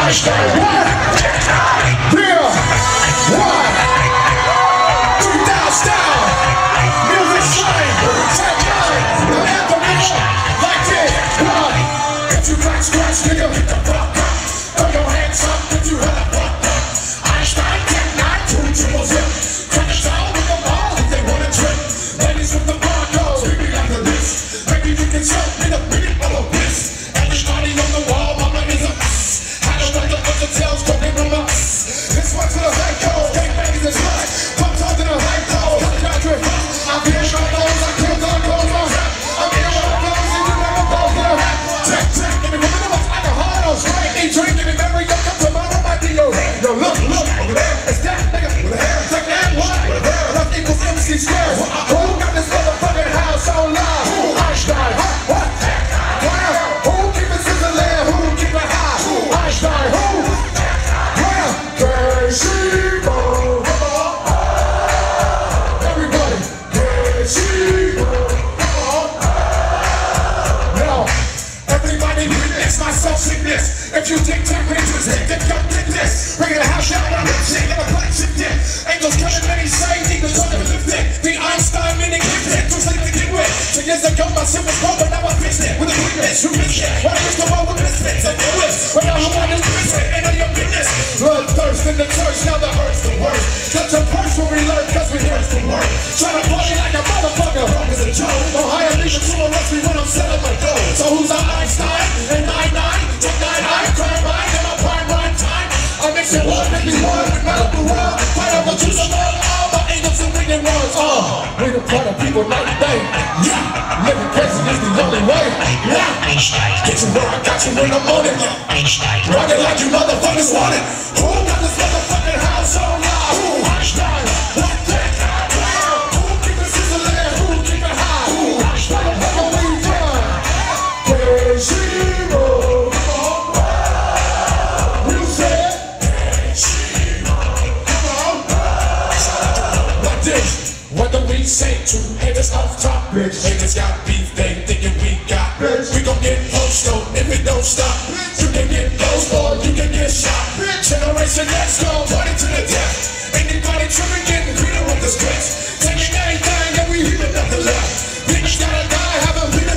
Einstein. What? Yeah. What? 2000 style. Music shine. Tech nine. The anthem like this. One. If you black scratch, nigga, hit the fuck up. Throw your hands up if you heard a fuck up. Einstein, Tech nine, 2 triple zip. Crack a down with the ball if they wanna trip. Ladies with the barcodes, we be after this. Maybe we can show me the beat of a piss. Everybody on the wall, mama is a I don't like the other tales, don't give them up. This one to the high code, gang bangs is right. Pump on to the high code, got drip. I'm getting my nose, I kill the goals, I'm getting my nose, and you never go there. Check, check, give me one of us like a hard straight. Ain't drinking and marry, yo, come tomorrow, my D.O. Yo, look, over there, it's that nigga with a hair. Check that one, with a hair, enough equals MC squares. Who got this motherfucking house on live? Who Einstein, what? Who keep it sizzling, who keep it high? Who Einstein, who? Everybody, now, everybody witness my self-sickness. If you think tech pictures, then come get this. Bring the house out on the chick and a black chick dick. Angels coming, many say, demons on the lifted. The Einstein meaning gifted, too late to get with. 2 years ago, my shit was broke, but now I fixed it. With a weakness, you missed it. Why is the world with misfits and your whips? Right now, who want this prison? Ain't none of your business. Bloodthirst in the church, now the hurt's the worst. Touch a purse when we learn, cause we here's the word. Try to party like a motherfucker, wrong as a joke. Don't hire me to arrest me when I'm selling my dough. So who's our Einstein? And 9-9, take 9, I crime mine, and my prime rhyme time. I mix it one, make me one, with medical world. Fight over to the world, all my angels and wicked ones. We the part of people night and day. Yeah, living crazy is the only way. Yeah, get you where I got you when I'm on it. Rock it like you motherfuckers want it. Who got this motherfucking house on live? Who Einstein? What the? Who keep it sizzling? Who keep it high? Who Einstein? What we done? K-Zero. You said K-Zero. Come on. Like this. What do we say to haters off top? Bitch. Haters got beef, they thinking we got bitch. We gon' get close though if it don't stop. You can get close or you can get shot. Generation X go party to the death. Anybody tripping, getting greener with the scripts. Taking anything and we hear nothing left. Bitch gotta die, have a